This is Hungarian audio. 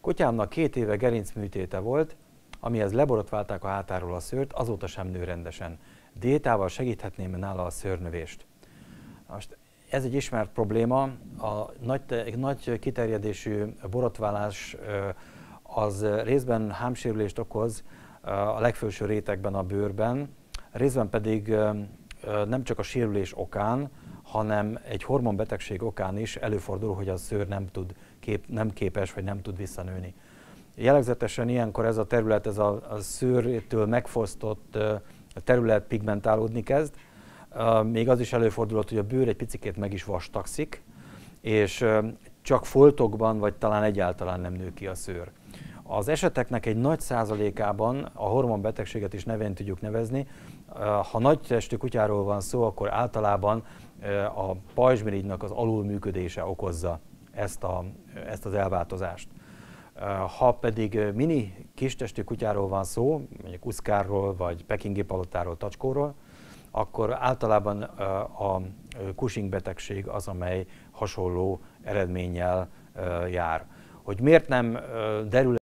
Kutyámnak 2 éve gerincműtéte volt, amihez leborotválták a hátáról a szőrt, azóta sem nő rendesen. Diétával segíthetném nála a szőrnövést. Most ez egy ismert probléma, a nagy kiterjedésű borotválás az részben hámsérülést okoz a legfelső rétegben, a bőrben, részben pedig nem csak a sérülés okán, hanem egy hormonbetegség okán is előfordul, hogy a szőr nem képes vagy nem tud visszanőni. Jellegzetesen ilyenkor ez a terület, ez a szőrtől megfosztott terület pigmentálódni kezd. Még az is előfordulhat, hogy a bőr egy picikét meg is vastagszik, és csak foltokban vagy talán egyáltalán nem nő ki a szőr. Az eseteknek egy nagy százalékában a hormonbetegséget is nevén tudjuk nevezni. Ha nagy testű kutyáról van szó, akkor általában a pajzsmirigynak az alulműködése okozza ezt az elváltozást. Ha pedig mini kistestű kutyáról van szó, mondjuk uszkárról, vagy pekingi palotáról, tacskóról, akkor általában a Cushing betegség az, amely hasonló eredménnyel jár. Hogy miért nem derül